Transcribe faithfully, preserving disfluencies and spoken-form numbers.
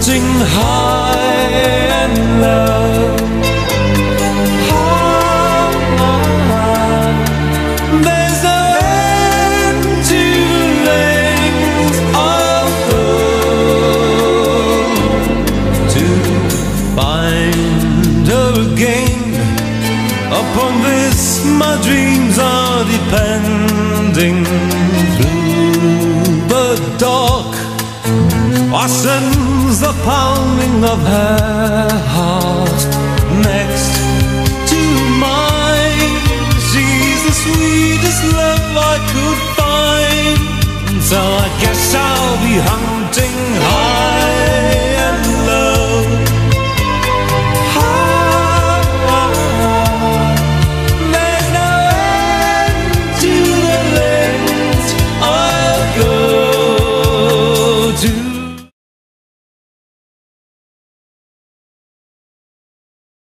hunting high and low. There's no end to lengths I'll go to find her again. Upon this my dreams are depending. Through the dark ascends the pounding of her heart. Next to mine, she's the sweetest love I could find. So I guess I'll be hunting hard.